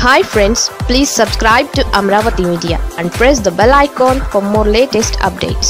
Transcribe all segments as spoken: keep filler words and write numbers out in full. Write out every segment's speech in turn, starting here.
Hi friends, please subscribe to Amaravathi Media and press the bell icon for more latest updates.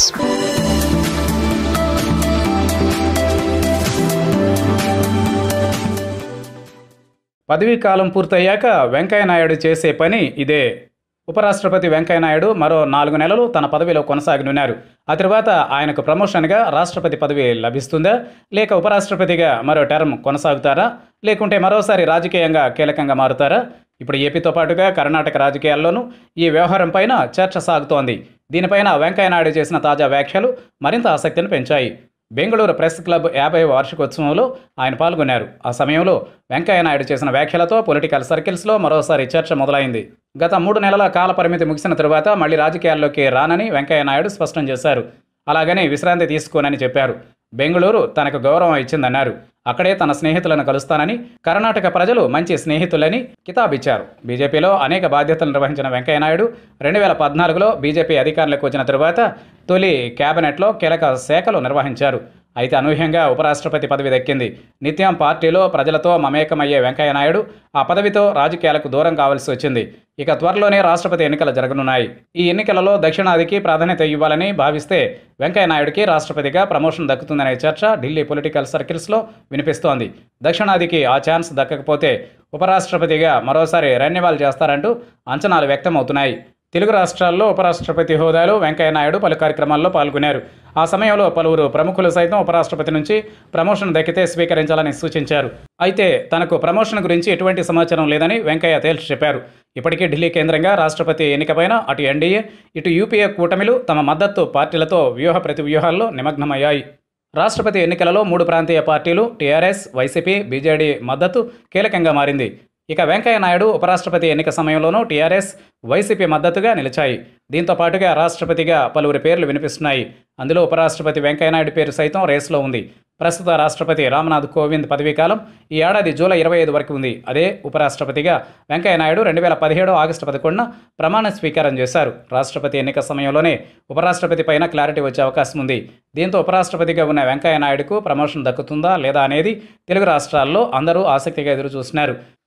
పదవీ కాలం పూర్తయ్యాక వెంకయ్య నాయుడు చేసే పని ఇదే. ఉపరాష్ట్రపతి వెంకయ్య నాయుడు మరో నాలుగు నెలలు తన పదవిలో కొనసాగనున్నారు. ఆ తర్వాత ఆయనకు ప్రమోషన్గా రాష్ట్రపతి పదవి లభిస్తుందా, లేక ఉపరాష్ట్రపతిగా మరో టర్మ్ కొనసాగుతారా, లేకుంటే మరోసారి రాజకీయంగా కీలకంగా మారుతారా? ఇప్పుడు ఏపీతో పాటుగా కర్ణాటక రాజకీయాల్లోనూ ఈ వ్యవహారం పైన చర్చ సాగుతోంది. దీనిపైన వెంకయ్య నాయుడు చేసిన తాజా వ్యాఖ్యలు మరింత ఆసక్తిని పెంచాయి. బెంగళూరు ప్రెస్ క్లబ్ యాభై వార్షికోత్సవంలో ఆయన పాల్గొన్నారు. ఆ సమయంలో వెంకయ్య నాయుడు చేసిన వ్యాఖ్యలతో పొలిటికల్ సర్కిల్స్లో మరోసారి చర్చ మొదలైంది. గత మూడు నెలల కాల పరిమితి ముగిసిన తరువాత మళ్లీ రాజకీయాల్లోకి రానని వెంకయ్య నాయుడు స్పష్టం చేశారు. అలాగని విశ్రాంతి తీసుకోనని చెప్పారు. బెంగళూరు తనకు గౌరవం ఇచ్చిందన్నారు. అక్కడే తన స్నేహితులను కలుస్తానని, కర్ణాటక ప్రజలు మంచి స్నేహితులని కితాబిచ్చారు. బీజేపీలో అనేక బాధ్యతలు నిర్వహించిన వెంకయ్య నాయుడు రెండు వేల పద్నాలుగులో బీజేపీ అధికారంలోకి వచ్చిన తరువాత తొలి కేబినెట్లో కీలక శాఖలు నిర్వహించారు. అయితే అనూహ్యంగా ఉపరాష్ట్రపతి పదవి దక్కింది. నిత్యం పార్టీలో ప్రజలతో మమేకమయ్యే వెంకయ్య నాయుడు ఆ పదవితో రాజకీయాలకు దూరం కావాల్సి వచ్చింది. ఇక త్వరలోనే రాష్ట్రపతి ఎన్నికలు జరగనున్నాయి. ఈ ఎన్నికలలో దక్షిణాదికి ప్రాధాన్యత ఇవ్వాలని భావిస్తే వెంకయ్య నాయుడికి రాష్ట్రపతిగా ప్రమోషన్ దక్కుతుందనే చర్చ ఢిల్లీ పొలిటికల్ సర్కిల్స్లో వినిపిస్తోంది. దక్షిణాదికి ఆ ఛాన్స్ దక్కకపోతే ఉపరాష్ట్రపతిగా మరోసారి రెన్యువల్ చేస్తారంటూ అంచనాలు వ్యక్తమవుతున్నాయి. తెలుగు రాష్ట్రాల్లో ఉపరాష్ట్రపతి హోదాలో వెంకయ్య నాయుడు పలు కార్యక్రమాల్లో పాల్గొన్నారు. ఆ సమయంలో పలువురు ప్రముఖులు సైతం ఉపరాష్ట్రపతి నుంచి ప్రమోషన్ దక్కితే స్వీకరించాలని సూచించారు. అయితే తనకు ప్రమోషన్ గురించి ఎటువంటి సమాచారం లేదని వెంకయ్య తేల్చి చెప్పారు. ఇప్పటికీ ఢిల్లీ కేంద్రంగా రాష్ట్రపతి ఎన్నికపైన అటు ఎన్డీఏ, ఇటు యూపీఏ కూటమిలు తమ మద్దతు పార్టీలతో వ్యూహ ప్రతి వ్యూహాల్లో నిమగ్నమయ్యాయి. రాష్ట్రపతి ఎన్నికలలో మూడు ప్రాంతీయ పార్టీలు టీఆర్ఎస్, వైసీపీ, బీజేడీ మద్దతు కీలకంగా మారింది. ఇక వెంకయ్య నాయుడు ఉపరాష్ట్రపతి ఎన్నిక సమయంలోనూ టీఆర్ఎస్, వైసీపీ మద్దతుగా నిలిచాయి. దీంతో పాటుగా రాష్ట్రపతిగా పలువురి పేర్లు వినిపిస్తున్నాయి. అందులో ఉపరాష్ట్రపతి వెంకయ్య నాయుడు పేరు సైతం రేసులో ఉంది. ప్రస్తుత రాష్ట్రపతి రామ్నాథ్ కోవింద్ పదవీకాలం ఈ ఏడాది జూలై ఇరవై ఐదు వరకు ఉంది. అదే ఉపరాష్ట్రపతిగా వెంకయ్య నాయుడు రెండు వేల పదిహేడు ఆగస్టు పదకొండున ప్రమాణ స్వీకారం చేశారు. రాష్ట్రపతి ఎన్నిక సమయంలోనే ఉపరాష్ట్రపతి పైన క్లారిటీ వచ్చే అవకాశం ఉంది. దీంతో ఉపరాష్ట్రపతిగా ఉన్న వెంకయ్య నాయుడుకు ప్రమోషన్ దక్కుతుందా లేదా అనేది తెలుగు రాష్ట్రాల్లో అందరూ ఆసక్తిగా ఎదురు చూస్తున్నారు.